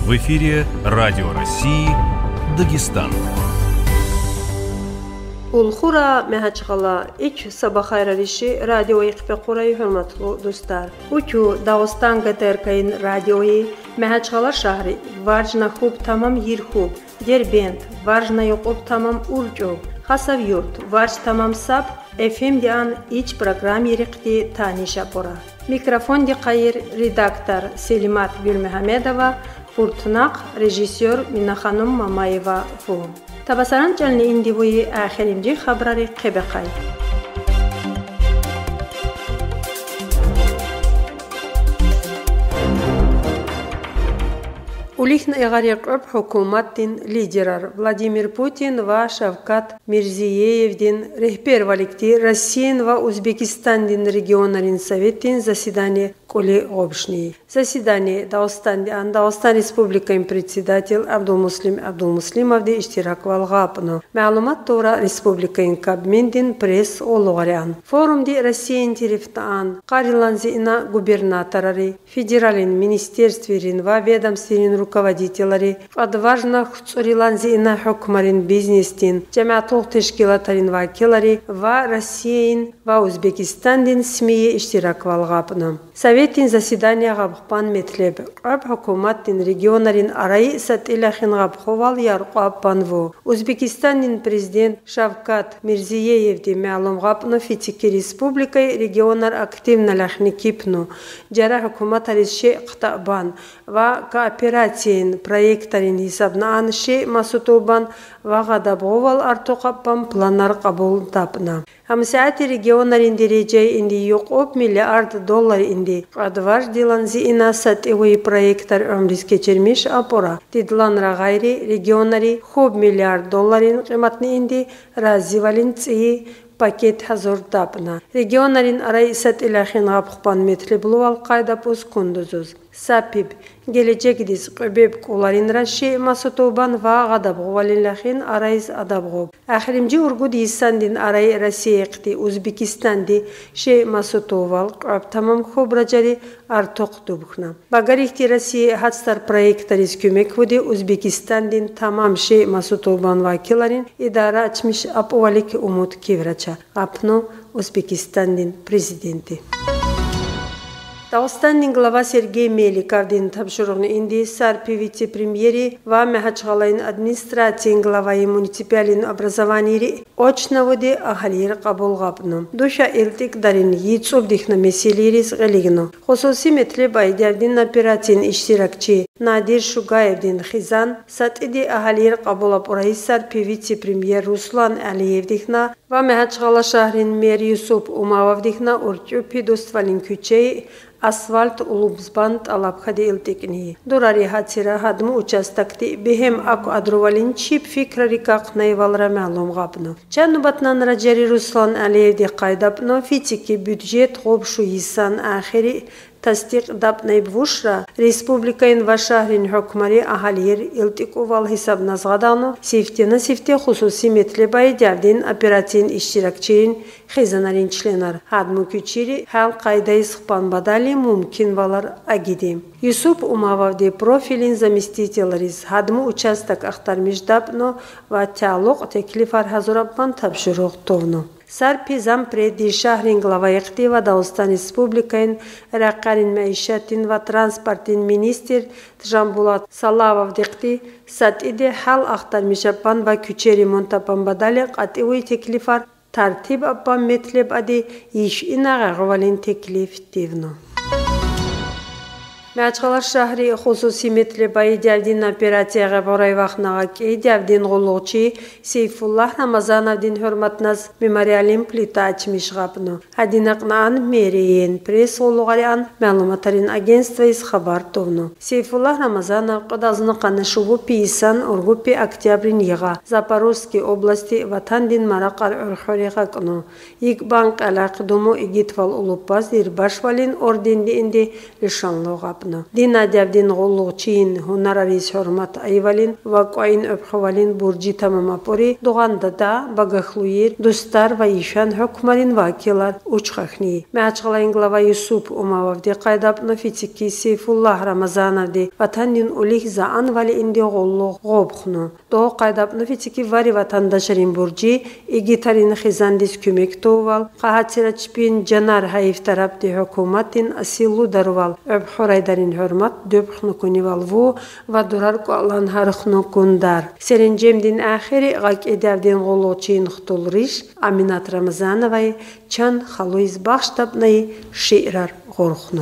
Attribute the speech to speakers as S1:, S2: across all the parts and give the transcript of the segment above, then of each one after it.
S1: В эфире Радио России Дагестан.
S2: Улхура мехачгала ич сабахайра риши радиои қпеқурай хурматлу достар. Учу Дагестан гетеркаин радиои мехачгала шахри варжна хуб тамам йирхуб Дербент варжна юқуб тамам урҷуб Хасав юрт варж тамам саб FM диан ич программ йирихти таниша пора. Микрофон ди қайр редактор Селимат Гюлмухамедова, Фуртунақ режиссер Минаханум Мамаева фу. Табасаран ҷални индивои ахиринҷи хабрари қебеқай. Улихна игариқуб ҳукуматтин лидерар Владимир Путин ва Шавкат Мирзиеевдин рехберваликти Россиин ва Узбекистандин регионарин советтин заседание Коли Обшни. Заседание Дагестан Республикаин председатель Абдулмуслим Абдулмуслимовди иштирак валгапно. Маълумат тора Республикаин Кабминдин пресс олугариан. Форумди Россиин терифтаан Кариланзина губернаторари, федералин министерствирин ва ведомствирин руководителяри, адважна Цуриланзина хукмарин бизнестин, жамаатулук тешкилатарин вакилари ва Россиин ва Узбекистандин СМИ иштирак валгапно. Советтин заседания габхпан метлеб. Аб хукуматтин регионарин арай сатилахин габховал ярқапанву. Узбекистандин президент Шавкат Мирзиеевди маълум гапно фитики республикай регионар активно лахни кипну. Жара хукуматарис ше қтабан ва кооперациин проектарин хисабнаан ше масутубан ва гадабговал артоқаппан планар қабул тапна. Хамсаати регионарин дереджай инди юқуб $1 миллиард инди адваж диланзи ина сатевой проектар умрис кечермиш апора. Дидланра гайри регионари хуб $1 миллиард қиматни инди разивалин ци пакет хазор тапна. Регионарин арай сатилахин габхпан метлеблуал қайдапус кундузуз. Сапиб гелечегдис қөбеб куларин раши масутубан ва гадабғувалин лахин арайз адабғуб. Ахримжи ургуд исандин арай Россиекти Узбекистанди ше масутувал қөб тамам хубраджари артоқ дубхна. Багарихти Россия хатстар проектарис көмек вуди Узбекистандин тамам ше масутубан вакиларин идара ачмиш апувалик умут киврача. Апно Узбекистандин президенти. Дагестанның глава Сергей Меликовдин тапшырыгын инди Сарпи вице-премьери ва Мехачгалайн администрациян главаи муниципалин образованири очно води ахалир қабул гапну. Душа элтик дарин йицуб дихна меселирис гелигну. Хусуси метле байдявдин операциян иштиракчи Надир Шугаевдин Хизан сатиди ахалир қабулап урай Сарпи вице-премьер Руслан Алиевдихна ва Мехачгала шахрин мер Юсуп Умавовдихна урчупи доствалин күчей асфальт улубзбанд алабхади илтикни. Дурари хатсира хадму участакти бихем аку адрувалин чип фикрари какнайвалра маълум гапну. Чанубатнан раджари Руслан Алиевди қайдапну фитики бюджет хобшу исан ахири тасдиқ дабнай бвушра республикаин ва шахрин хукмари ахалир илтикувал хисаб назгадану сифте хусуси метлебай дявдин операциин иштиракчирин хизанарин членар хадму күчири хал қайдай сықпан бадали мумкин валар агиди. Юсуп Умавовди профилин заместителарис хадму участак ахтармиш дабну ва таълуқ теклифар хазураббан табшуруq товну. Сарпи зампреди шахрин главаиқти ва Дагестан Республикаин рақарин маишатин ва транспортин министр Тжамбулат Салавовдиқти сатиди хал ахтармишапан ва күче ремонтапан бадали қатиуи теклифар тартиб аппан метлеб ади иш инага гвалин теклиф тивну. Мячгалар шахри хусуси метлебаи дявдин операцияға борай вахнага кей дявдин гулугчи Сейфуллах Рамазановдин хурматназ мемориалин плита ачмиш гапну. Хадинақнаан мериен пресс олугариан маълуматарин агентство из хабар товну. Сейфуллах Рамазанов қадазны қанышуву писан ургупи октябрин ега Запорожской области ватандин марақар урхориға кну. Ик банк алақдуму игитвал улупаз дирбашвалин орденди инди лишанлу гапну. хно. Дина дявдин голлучин хунарарис хормат айвалин вакоин обхвалин бурджи тамамапори дугандада багахлуир дустар ва ишан хукмарин вакилар учхахни. Мячгалайн глава Юсуп умававди қайдап нафицики Сейфуллах Рамазановди ватанин улих заан вали инди голлу гобхну. До қайдап нафицики вари ватандашарин бурджи игитарин хизандис кюмек товал қахатсирачпин жанар хаиф тарабди хукуматин асилу дарвал обхурайдарин хурмат дөбхну кунивал ву ва дурар куалан хархну кундар. Серенжемдин ахири гак эдавдин голлучин хтулриш Аминат Рамазановай чан халуиз бахштабнай ши'рар горхну.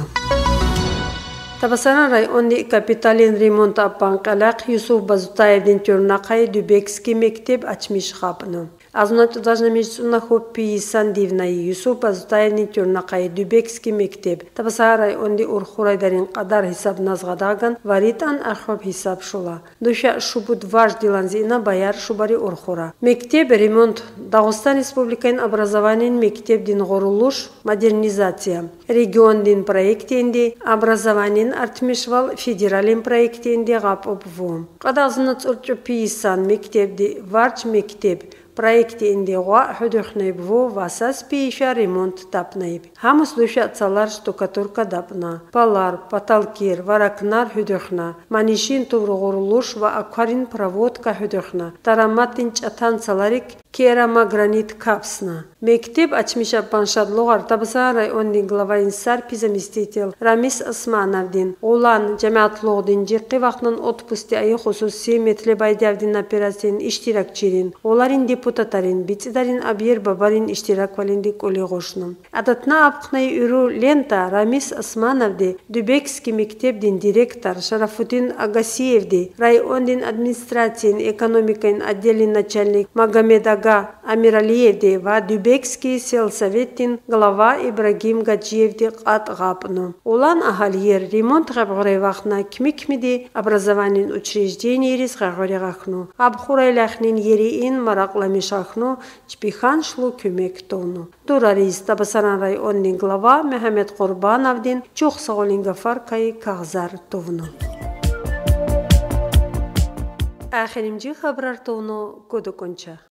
S2: Табасаран районди капиталин ремонт аппанқалақ Юсуф Базутаевдин Тюрнақай Дюбекский мектеп ачмиш хапну. Азунат должна межсунна хоппи сандивнай Юсуф Базутаевдин Тюрнақай Дюбекский мектеп. Табасаран районди урхурайдарин қадар хисаб назғадаган варитан архоб хисаб шула. Душа шубут важ диланзина баяр шубари урхура. Мектеп ремонт Дагыстан Республикайн образованиен мектеп дин горулуш модернизация. Регион дин проектенди образованиен артмишвал федералин проектенди гап обву. Қадазынат урчупи сан мектепди варч мектеп проекти индиға хүдіхнайб во васас пейша ремонт тапнайб. Хамыс душа цалар штукатурка дапна. Палар, паталкир, варакнар хүдіхна. Манишин тувруғурлуш ва акварин проводка хүдіхна. Тараматин чатан цаларик керама гранит капсна. Мектеп ачмиша паншадлуғар табыса райондин глава инсарпи заместитель Рамис Османовдин. Олан жамиатлуғдин жеққи вақтнан отпусти айы хусуси метле байдявдин операциин иштиракчирин. Оларин депутатарин, бицидарин абьер бабарин иштирак валинди коли гошну. Адатна апқнай үру лента Рамис Османовди Дюбекский мектепдин директор Шарафудин Агасиевди, райондин администрациин экономикайн отделин начальник Магомед Ага Амиралиевди ва Дюбекский сельсоветтин глава Ибрагим Гаджиевди қат гапну. Улан ахалиер ремонт габгырай вақна кми-кмиди образованиен учреждений рис гагыригахну. Абхурайлахнин ериин марақламишахну чпихан шлу кюмек тону. Дурариз табасаран районнин глава Мехамед Курбановдин чух сағолинга фаркай кағзар товну. Ахиримжи хабрар тону коду конча.